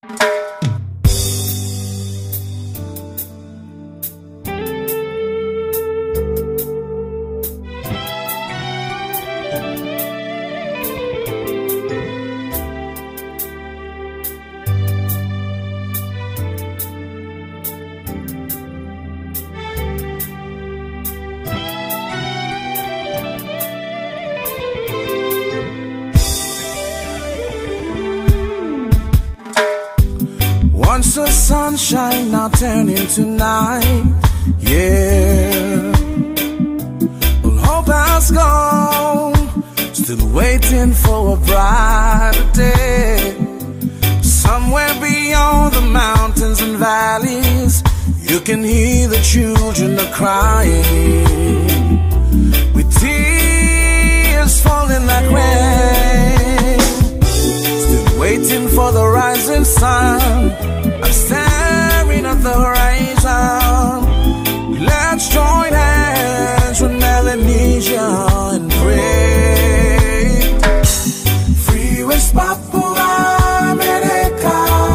Once the sunshine, now turn into night. Yeah, well, hope has gone, still waiting for a brighter day. Somewhere beyond the mountains and valleys, you can hear the children are crying, with tears falling like rain. Still waiting for the rising sun, I'm staring at the horizon. Let's join hands with Melanesia and pray. Free West Papua America.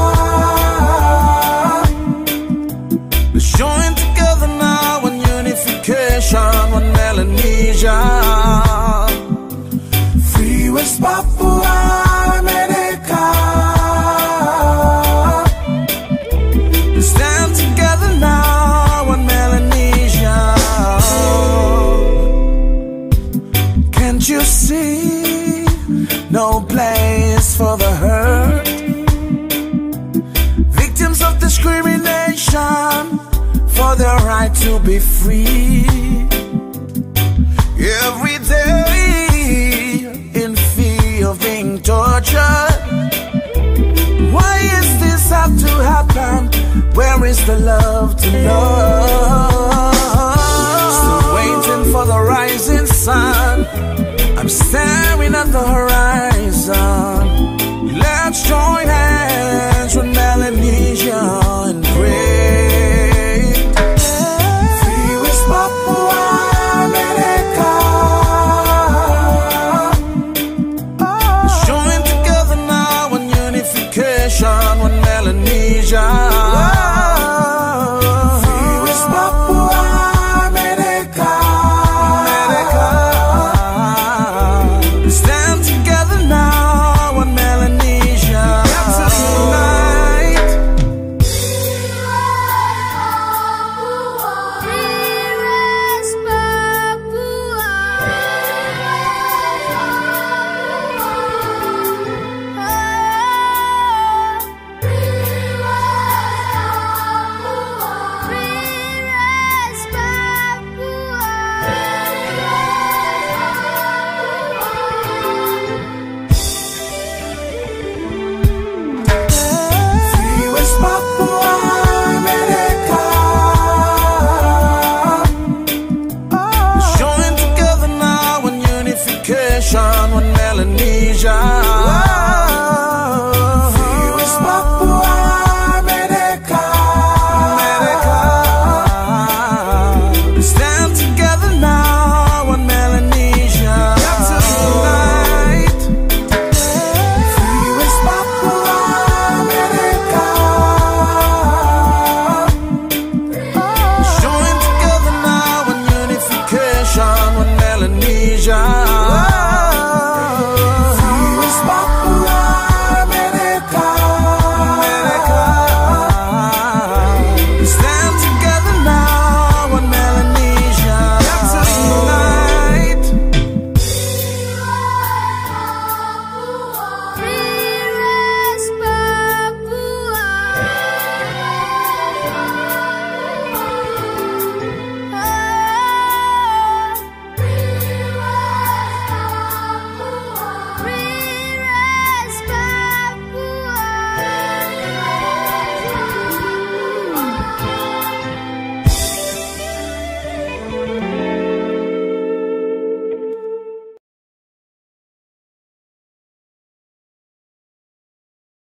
Let's join together now in unification with Melanesia. Free West Papua America. Stand together now on Melanesia. Can't you see? No place for the hurt. Victims of discrimination, for their right to be free. Every day in fear of being tortured. Why is this have to happen? Where is the love to love? Still waiting for the rising sun, I'm staring at the horizon.